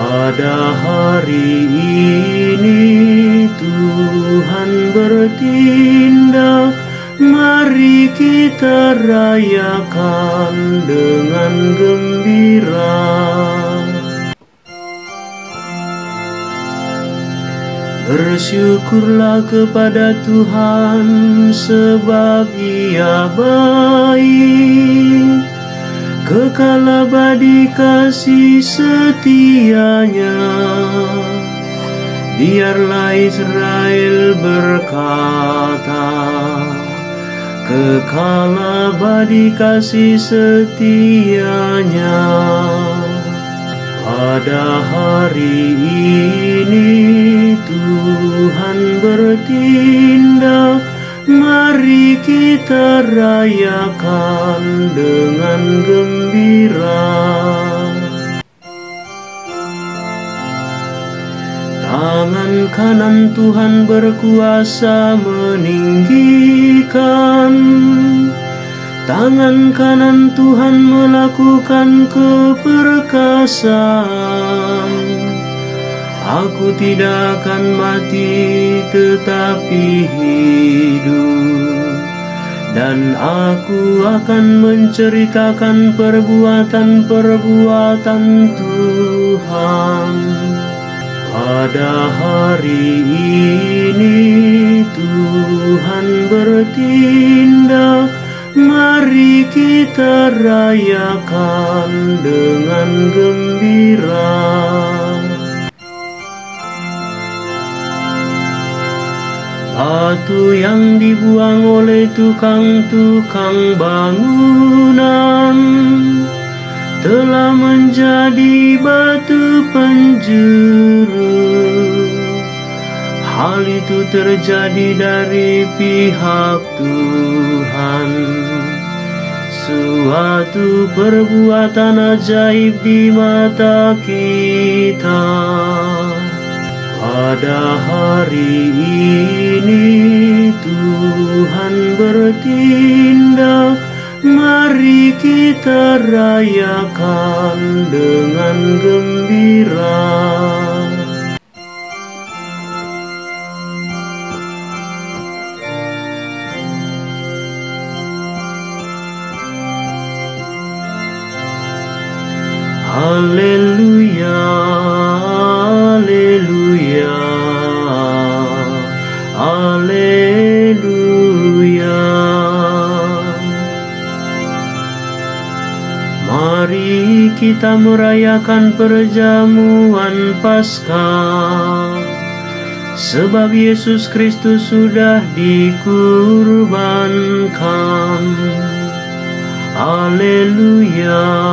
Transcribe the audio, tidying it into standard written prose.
Pada hari ini Tuhan bertindak, mari kita rayakan dengan gembira. Bersyukurlah kepada Tuhan sebab Ia baik, kekal abadi kasih setianya. Biarlah Israel berkata, kekal abadi kasih setianya. Pada hari ini Tuhan bertindak, mari kita rayakan dengan gembira. Tangan kanan Tuhan berkuasa meninggikan, tangan kanan Tuhan melakukan keperkasaan. Aku tidak akan mati tetapi hidup, dan aku akan menceritakan perbuatan-perbuatan Tuhan. Pada hari ini Tuhan bertindak, mari kita rayakan dengan gembira. Batu yang dibuang oleh tukang-tukang bangunan telah menjadi batu penjuru. Hal itu terjadi dari pihak Tuhan, suatu perbuatan ajaib di mata kita. Pada hari ini Tuhan bertindak, mari kita rayakan dengan gembira. Haleluya, haleluya, haleluya. Mari kita merayakan perjamuan Paskah, sebab Yesus Kristus sudah dikurbankan. Haleluya.